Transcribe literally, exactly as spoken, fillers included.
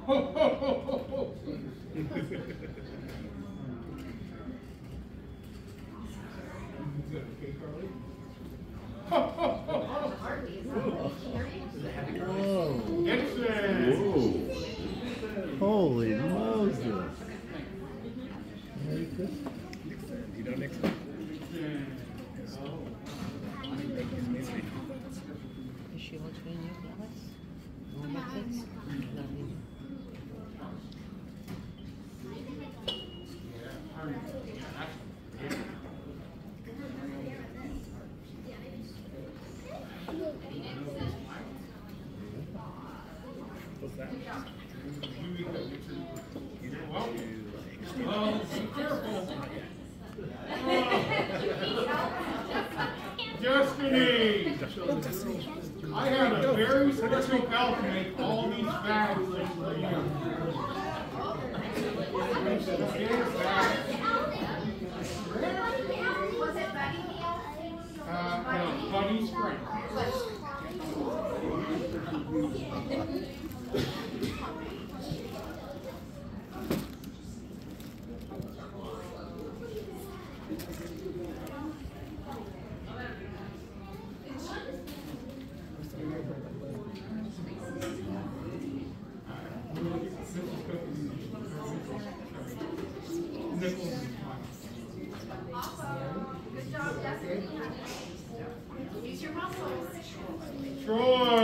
Holy Moses. Merry Christmas. You know, next time. Is she watching you, Alice? On Netflix? What's that? Well, be careful. Destiny! I had a very special pal to make all these bags for you. Uh, no, Buddy Spring. Use your muscles. Troy!